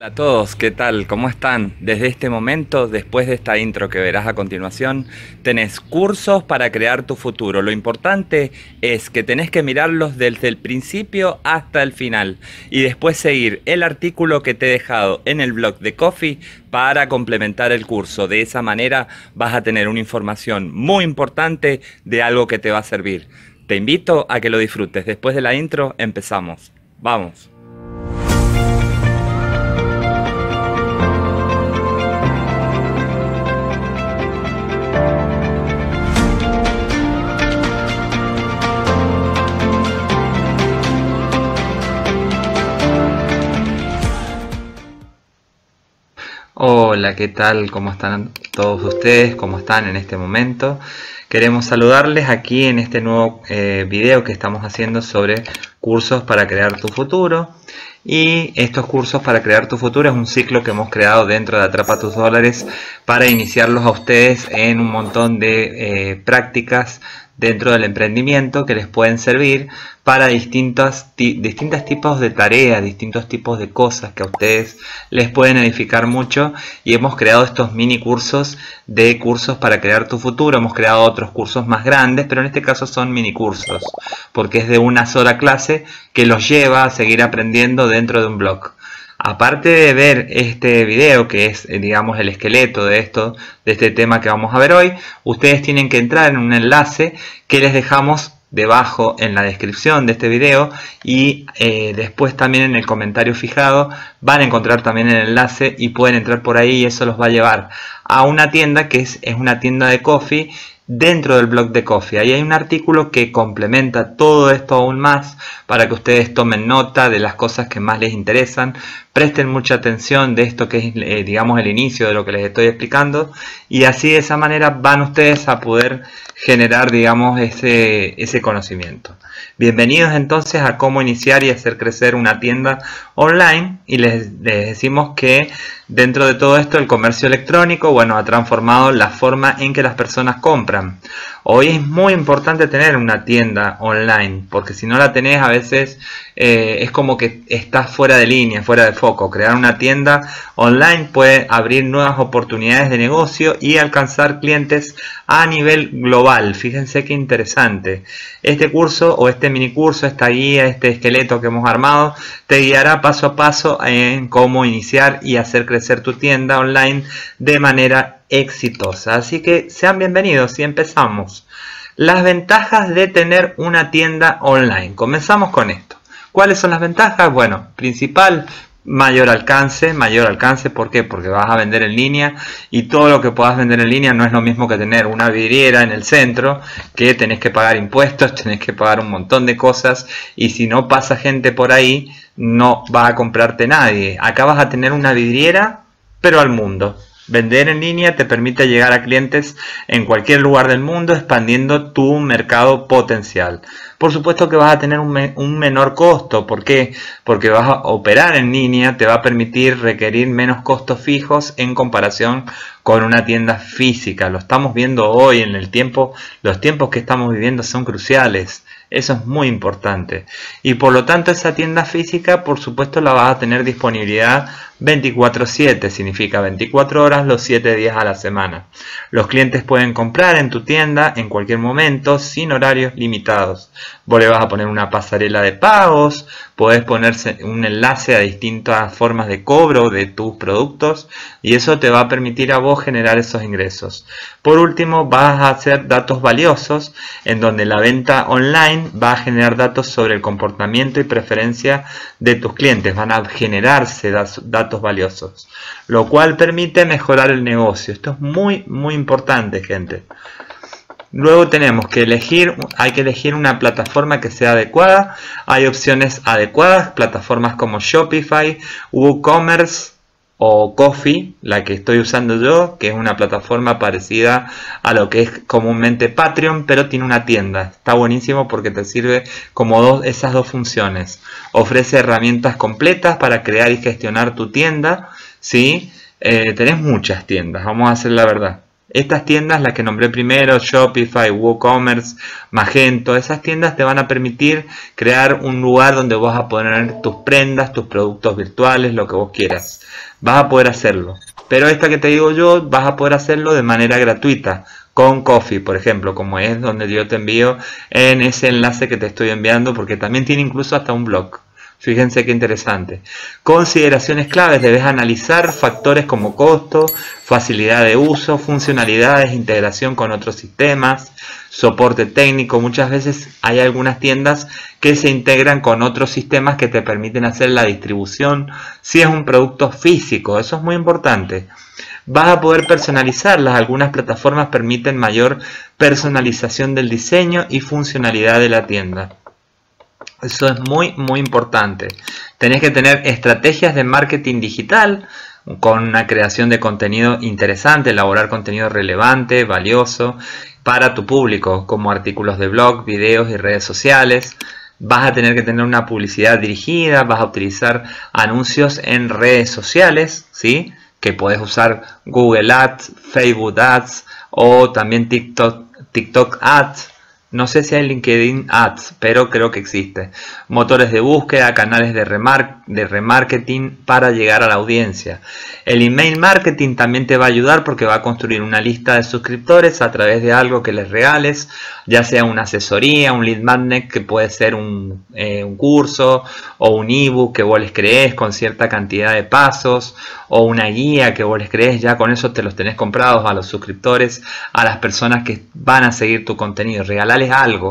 Hola a todos, ¿qué tal? ¿Cómo están? Desde este momento, después de esta intro que verás a continuación, tenés cursos para crear tu futuro. Lo importante es que tenés que mirarlos desde el principio hasta el final y después seguir el artículo que te he dejado en el blog de Coffee para complementar el curso. De esa manera vas a tener una información muy importante de algo que te va a servir. Te invito a que lo disfrutes. Después de la intro, empezamos. ¡Vamos! Hola, ¿qué tal? ¿Cómo están todos ustedes? ¿Cómo están en este momento? Queremos saludarles aquí en este nuevo video que estamos haciendo sobre cursos para crear tu futuro. Y estos cursos para crear tu futuro es un ciclo que hemos creado dentro de Atrapa tus dólares para iniciarlos a ustedes en un montón de prácticas dentro del emprendimiento que les pueden servir para distintos tipos de tareas, distintos tipos de cosas que a ustedes les pueden edificar mucho. Y hemos creado estos mini cursos de cursos para crear tu futuro. Hemos creado otros cursos más grandes, pero en este caso son mini cursos porque es de una sola clase que los lleva a seguir aprendiendo dentro de un blog. Aparte de ver este video, que es, digamos, el esqueleto de este tema que vamos a ver hoy, ustedes tienen que entrar en un enlace que les dejamos debajo en la descripción de este video y después también en el comentario fijado van a encontrar también el enlace y pueden entrar por ahí y eso los va a llevar a una tienda que es una tienda de Coffee dentro del blog de Coffee. Ahí hay un artículo que complementa todo esto aún más para que ustedes tomen nota de las cosas que más les interesan, presten mucha atención de esto que es digamos el inicio de lo que les estoy explicando y así de esa manera van ustedes a poder generar digamos ese conocimiento. Bienvenidos entonces a cómo iniciar y hacer crecer una tienda online y les decimos que dentro de todo esto el comercio electrónico, bueno, ha transformado la forma en que las personas compran. Hoy es muy importante tener una tienda online porque si no la tenés a veces es como que estás fuera de línea, fuera de foco. Crear una tienda online puede abrir nuevas oportunidades de negocio y alcanzar clientes a nivel global. Fíjense qué interesante. Este curso o este mini curso, esta guía, este esqueleto que hemos armado, te guiará paso a paso en cómo iniciar y hacer crecer tu tienda online de manera exitosa. Así que sean bienvenidos y empezamos. Las ventajas de tener una tienda online. Comenzamos con esto. ¿Cuáles son las ventajas? Bueno, principal, mayor alcance. ¿Por qué? Porque vas a vender en línea y todo lo que puedas vender en línea no es lo mismo que tener una vidriera en el centro que tenés que pagar impuestos, tenés que pagar un montón de cosas y si no pasa gente por ahí no va a comprarte nadie. Acá vas a tener una vidriera pero al mundo. Vender en línea te permite llegar a clientes en cualquier lugar del mundo expandiendo tu mercado potencial. Por supuesto que vas a tener un menor costo. ¿Por qué? Porque vas a operar en línea, te va a permitir requerir menos costos fijos en comparación con una tienda física. Lo estamos viendo hoy en el tiempo, los tiempos que estamos viviendo son cruciales. Eso es muy importante. Y por lo tanto esa tienda física por supuesto la vas a tener disponibilidad 24/7, significa 24 horas los 7 días a la semana. Los clientes pueden comprar en tu tienda en cualquier momento sin horarios limitados. Vos le vas a poner una pasarela de pagos, podés ponerse un enlace a distintas formas de cobro de tus productos y eso te va a permitir a vos generar esos ingresos. Por último, vas a hacer datos valiosos en donde la venta online va a generar datos sobre el comportamiento y preferencia de tus clientes. Van a generarse datos valiosos, lo cual permite mejorar el negocio. Esto es muy importante, gente. Luego tenemos que hay que elegir una plataforma que sea adecuada. Hay opciones adecuadas, plataformas como Shopify, WooCommerce o Coffee, la que estoy usando yo, que es una plataforma parecida a lo que es comúnmente Patreon, pero tiene una tienda. Está buenísimo porque te sirve como esas dos funciones. Ofrece herramientas completas para crear y gestionar tu tienda, ¿sí? Tenés muchas tiendas, vamos a hacer la verdad. Estas tiendas, las que nombré primero, Shopify, WooCommerce, Magento, esas tiendas te van a permitir crear un lugar donde vas a poner tus prendas, tus productos virtuales, lo que vos quieras. Vas a poder hacerlo. Pero esta que te digo yo, vas a poder hacerlo de manera gratuita, con Ko-fi, por ejemplo, como es donde yo te envío en ese enlace que te estoy enviando, porque también tiene incluso hasta un blog. Fíjense qué interesante. Consideraciones claves: debes analizar factores como costo, facilidad de uso, funcionalidades, integración con otros sistemas, soporte técnico. Muchas veces hay algunas tiendas que se integran con otros sistemas que te permiten hacer la distribución si es un producto físico. Eso es muy importante. Vas a poder personalizarlas. Algunas plataformas permiten mayor personalización del diseño y funcionalidad de la tienda. Eso es muy importante. Tenés que tener estrategias de marketing digital con una creación de contenido interesante, elaborar contenido relevante, valioso para tu público, como artículos de blog, videos y redes sociales. Vas a tener que tener una publicidad dirigida, vas a utilizar anuncios en redes sociales, ¿sí? Que puedes usar Google Ads, Facebook Ads o también TikTok Ads. No sé si hay LinkedIn Ads, pero creo que existe. Motores de búsqueda, canales de remarketing para llegar a la audiencia. El email marketing también te va a ayudar porque va a construir una lista de suscriptores a través de algo que les regales, ya sea una asesoría, un lead magnet que puede ser un curso o un ebook que vos les crees con cierta cantidad de pasos, o una guía que vos les crees. Ya con eso te los tenés comprados a los suscriptores, a las personas que van a seguir tu contenido. Regalales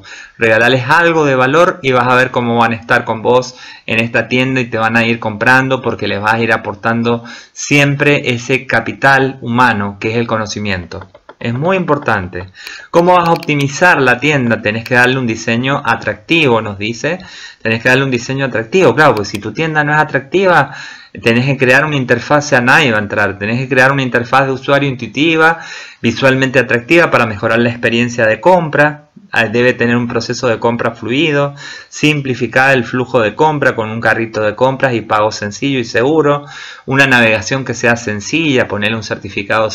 algo de valor y vas a ver cómo van a estar con vos en esta tienda y te van a ir comprando porque les vas a ir aportando siempre ese capital humano que es el conocimiento. Es muy importante. ¿Cómo vas a optimizar la tienda? Tenés que darle un diseño atractivo, nos dice. Tenés que darle un diseño atractivo. Claro, pues si tu tienda no es atractiva, tenés que crear una interfaz, a nadie va a entrar. Tenés que crear una interfaz de usuario intuitiva, visualmente atractiva para mejorar la experiencia de compra. Debe tener un proceso de compra fluido, simplificar el flujo de compra con un carrito de compras y pago sencillo y seguro, una navegación que sea sencilla, ponerle un certificado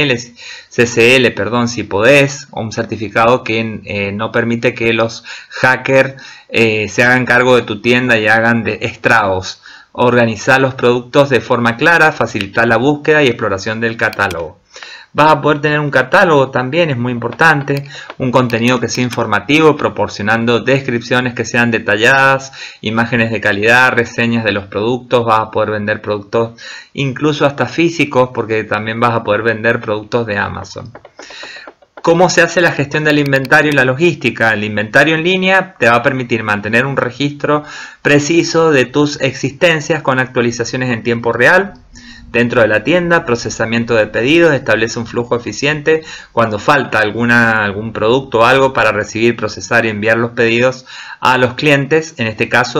CCL, perdón, si podés, o un certificado que no permite que los hackers se hagan cargo de tu tienda y hagan estragos. Organizar los productos de forma clara, facilitar la búsqueda y exploración del catálogo. Vas a poder tener un catálogo también, es muy importante, un contenido que sea informativo, proporcionando descripciones que sean detalladas, imágenes de calidad, reseñas de los productos. Vas a poder vender productos incluso hasta físicos, porque también vas a poder vender productos de Amazon. ¿Cómo se hace la gestión del inventario y la logística? El inventario en línea te va a permitir mantener un registro preciso de tus existencias con actualizaciones en tiempo real. Dentro de la tienda, procesamiento de pedidos, establece un flujo eficiente cuando falta algún producto o algo para recibir, procesar y enviar los pedidos a los clientes. En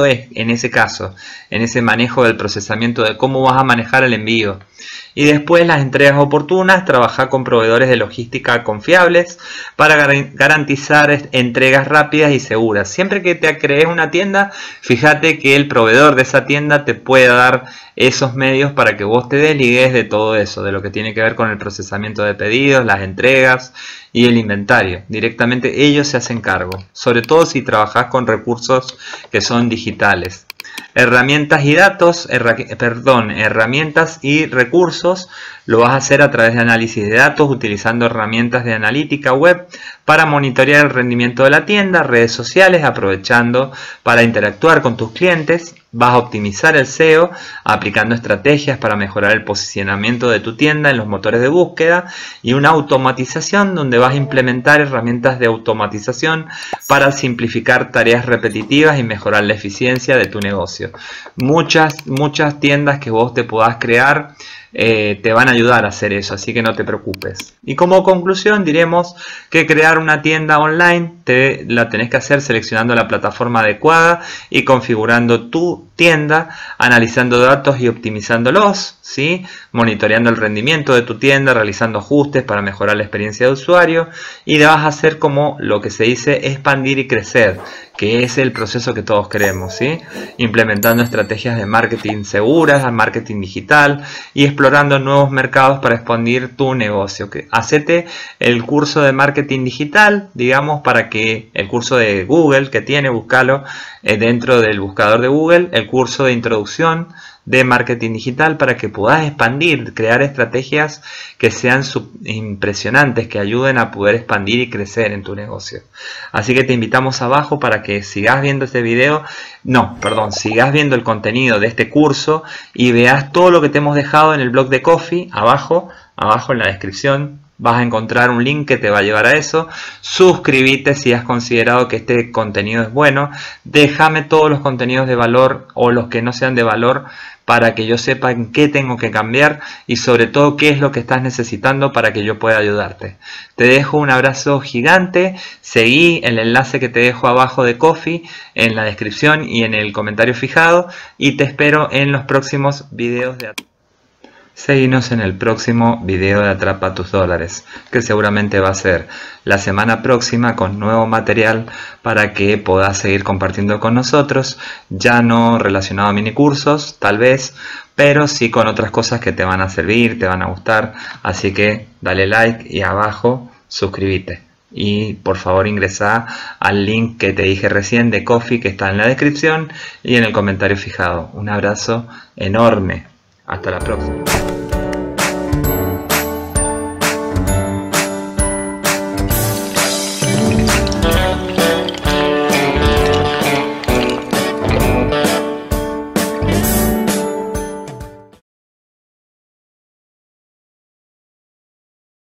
ese manejo del procesamiento de cómo vas a manejar el envío. Y después las entregas oportunas, trabajar con proveedores de logística confiables para garantizar entregas rápidas y seguras. Siempre que te crees una tienda, fíjate que el proveedor de esa tienda te pueda dar esos medios para que vos te desligues de todo eso, de lo que tiene que ver con el procesamiento de pedidos, las entregas y el inventario. Directamente ellos se hacen cargo, sobre todo si trabajas con recursos que son digitales. Herramientas y recursos lo vas a hacer a través de análisis de datos, utilizando herramientas de analítica web para monitorear el rendimiento de la tienda, redes sociales, aprovechando para interactuar con tus clientes. Vas a optimizar el SEO aplicando estrategias para mejorar el posicionamiento de tu tienda en los motores de búsqueda, y una automatización donde vas a implementar herramientas de automatización para simplificar tareas repetitivas y mejorar la eficiencia de tu negocio. Muchas tiendas que vos te puedas crear te van a ayudar a hacer eso, así que no te preocupes. Y como conclusión diremos que crear una tienda online la tenés que hacer seleccionando la plataforma adecuada y configurando tu tienda, analizando datos y optimizándolos, ¿sí? Monitoreando el rendimiento de tu tienda, realizando ajustes para mejorar la experiencia de usuario, y le vas a hacer como lo que se dice expandir y crecer. que es el proceso que todos queremos, ¿sí? Implementando estrategias de marketing seguras, al marketing digital y explorando nuevos mercados para expandir tu negocio. Hacete el curso de marketing digital, digamos, para que el curso de Google que tiene, búscalo dentro del buscador de Google, el curso de introducción de marketing digital para que puedas expandir, crear estrategias que sean impresionantes, que ayuden a poder expandir y crecer en tu negocio. Así que te invitamos abajo para que sigas viendo este video, sigas viendo el contenido de este curso y veas todo lo que te hemos dejado en el blog de Coffee, abajo en la descripción. Vas a encontrar un link que te va a llevar a eso. Suscríbete si has considerado que este contenido es bueno. Déjame todos los contenidos de valor o los que no sean de valor para que yo sepa en qué tengo que cambiar y sobre todo qué es lo que estás necesitando para que yo pueda ayudarte. Te dejo un abrazo gigante. Seguí el enlace que te dejo abajo de Coffee en la descripción y en el comentario fijado y te espero en los próximos videos de Seguinos en el próximo video de Atrapa tus dólares, que seguramente va a ser la semana próxima con nuevo material para que puedas seguir compartiendo con nosotros, ya no relacionado a minicursos, tal vez, pero sí con otras cosas que te van a servir, te van a gustar, así que dale like y abajo suscríbete. Y por favor ingresa al link que te dije recién de Coffee que está en la descripción y en el comentario fijado. Un abrazo enorme. Hasta la próxima.